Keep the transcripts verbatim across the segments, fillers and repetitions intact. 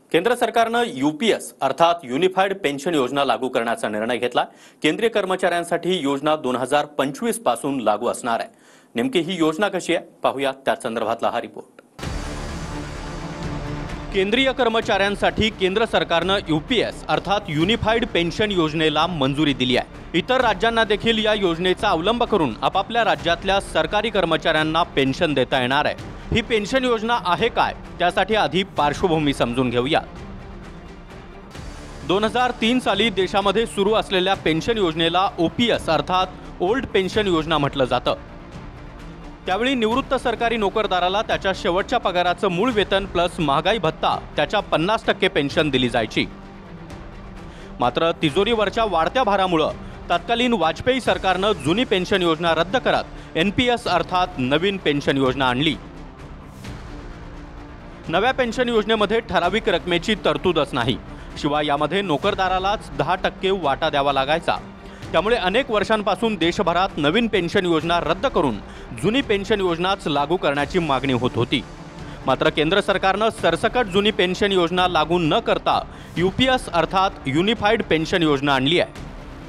केंद्र सरकारनं यूपीएस अर्थात युनिफाईड पेन्शन योजना लागू करण्याचा निर्णय घेतला। केंद्रीय कर्मचाऱ्यांसाठी योजना दोन हजार पंचवीस पासून लागू असणार आहे। नेमकी ही योजना कशी आहे पाहूया त्या संदर्भातला हा रिपोर्ट। केंद्रीय कर्मचाऱ्यांसाठी केंद्र सरकारनं यूपीएस अर्थात युनिफाईड पेन्शन योजनेला मंजुरी दिली आहे। इतर राज्यांना देखील या योजनेचा अवलंब करून आपापल्या राज्यातल्या सरकारी कर्मचाऱ्यांना पेन्शन देता येणार आहे। ही पेन्शन योजना आहे काय त्यासाठी आधी पार्श्वभूमी समजून घेऊया। दोन हजार तीन साली देशामध्ये सुरू असलेल्या पेन्शन योजनेला ओपीएस अर्थात ओल्ड पेन्शन योजना म्हटलं जातं। त्यावेळी निवृत्त सरकारी नोकरदाराला त्याच्या शेवटच्या पगाराचं मूळ वेतन प्लस महागाई भत्ता त्याच्या पन्नास टक्के पेन्शन दिली जायची। मात्र तिजोरीवरच्या वाढत्या भारामुळे तत्कालीन वाजपेयी सरकारनं जुनी पेन्शन योजना रद्द करत एनपीएस अर्थात नवीन पेन्शन योजना आणली। नव्या पेन्शन योजनेमध्ये ठराविक रकमेची तरतूदच नाही, शिवाय यामध्ये नोकरदारालाच दहा टक्के वाटा द्यावा लागायचा। त्यामुळे अनेक वर्षांपासून देशभरात नवीन पेन्शन योजना रद्द करून जुनी पेन्शन योजनाच लागू करण्याची मागणी होत होती। मात्र केंद्र सरकारनं सरसकट जुनी पेन्शन योजना लागू न करता यूपीएस अर्थात युनिफाईड पेन्शन योजना आणली आहे।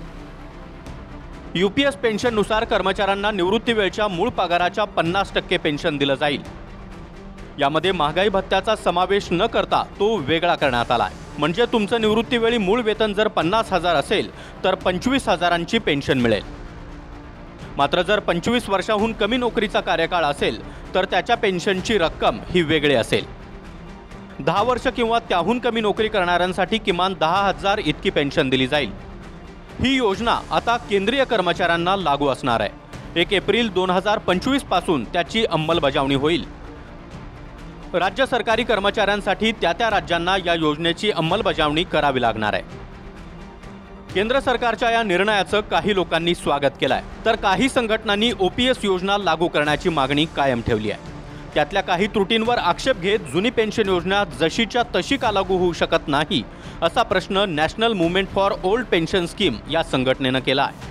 यूपीएस पेन्शननुसार कर्मचाऱ्यांना निवृत्ती वेळच्या मूळ पगाराच्या पन्नास टक्के पेन्शन दिलं जाईल। यामध्ये महागाई भत्त्याचा समावेश न करता तो वेगळा करण्यात आलाय। म्हणजे तुमचं निवृत्तीवेळी मूळ वेतन जर पन्नास हजार असेल तर पंचवीस हजारांची पेन्शन मिळेल। मात्र जर पंचवीस वर्षाहून कमी नोकरीचा कार्यकाळ असेल तर त्याच्या पेन्शनची रक्कम ही वेगळी असेल। दहा वर्ष किंवा त्याहून कमी नोकरी करणाऱ्यांसाठी किमान दहा हजार इतकी पेन्शन दिली जाईल। ही योजना आता केंद्रीय कर्मचाऱ्यांना लागू असणार आहे। एक एप्रिल दोन हजार पंचवीस पासून त्याची अंमलबजावणी होईल। राज्य सरकारी कर्मचाऱ्यांसाठी त्या त्या राज्यांना या योजनेची अंमलबजावणी करावी लागणार आहे। केंद्र सरकारच्या या निर्णयाचं काही लोकांनी स्वागत केलंय, तर काही संघटनांनी ओपीएस योजना लागू करण्याची मागणी कायम ठेवली आहे। त्यातल्या काही त्रुटींवर आक्षेप घेत जुनी पेन्शन योजना जशीच्या तशी का लागू होऊ शकत नाही असा प्रश्न national movement for old pension scheme या संघटनेनं केला आहे।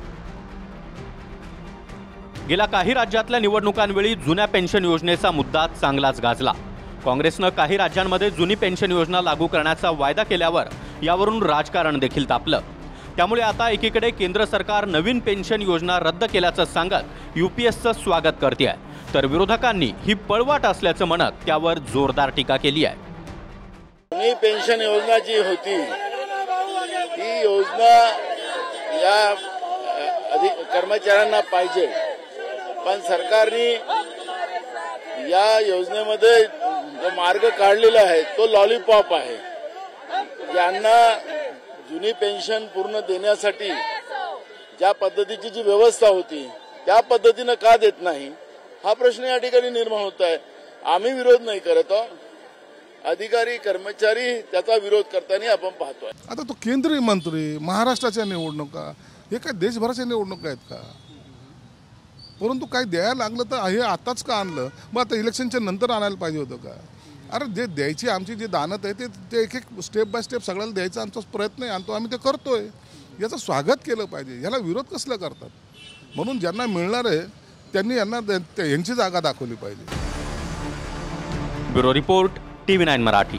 गेल्या काही राज्यातल्या निवडणुकांवेळी जुन्या पेन्शन योजनेचा मुद्दा चांगलाच गाजला। काँग्रेसनं काही राज्यांमध्ये जुनी पेन्शन योजना लागू करण्याचा वायदा केल्यावर यावरून राजकारण देखील तापलं। त्यामुळे आता एकीकडे केंद्र सरकार नवीन पेन्शन योजना रद्द केल्याचं सांगत यूपीएसचं स्वागत करते आहे, तर विरोधकांनी ही पळवाट असल्याचं म्हणत त्यावर जोरदार टीका केली आहे। जुनी पेन्शन योजना जी होती ही योजना या कर्मचाऱ्यांना पाहिजे, पण सरकारने या योजनेमध्ये जो मार्ग काढलेला आहे तो लॉलीपॉप आहे। ज्यांना जुनी पेन्शन पूर्ण देण्यासाठी ज्या पद्धतीची जी व्यवस्था होती त्या पद्धतीनं का देत नाही हा प्रश्न या ठिकाणी निर्माण होत आहे। आम्ही विरोध नाही करत आहोत, अधिकारी कर्मचारी त्याचा विरोध करताना आपण पाहतोय। आता तो केंद्रीय मंत्री, महाराष्ट्राच्या निवडणुका हे काय देशभराच्या निवडणुका आहेत का? परंतु काही द्यायला लागलं तर हे आताच का आणलं? मग आता इलेक्शनच्या नंतर आणायला पाहिजे होतं का? अरे जे द्यायची आमची जी दानत आहे ते ते एक एक स्टेप बाय स्टेप सगळ्याला द्यायचा आमचा प्रयत्न आहे, आणतो आम्ही ते करतोय। याचं स्वागत केलं पाहिजे, याला विरोध कसला करतात? म्हणून ज्यांना मिळणार आहे त्यांनी यांना यांची जागा दाखवली पाहिजे। Bureau report TV nine Marathi.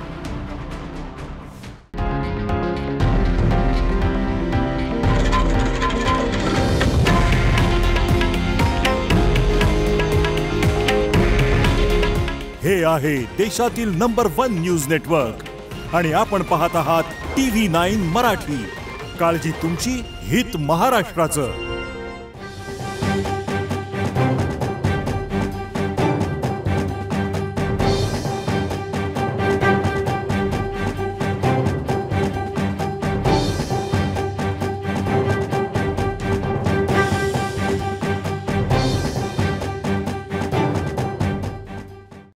हे आहे देशातील नंबर वन न्यूज नेटवर्क आणि आपण पाहत आहात टीव्ही नाईन मराठी। काळजी तुमची, हित महाराष्ट्राचं।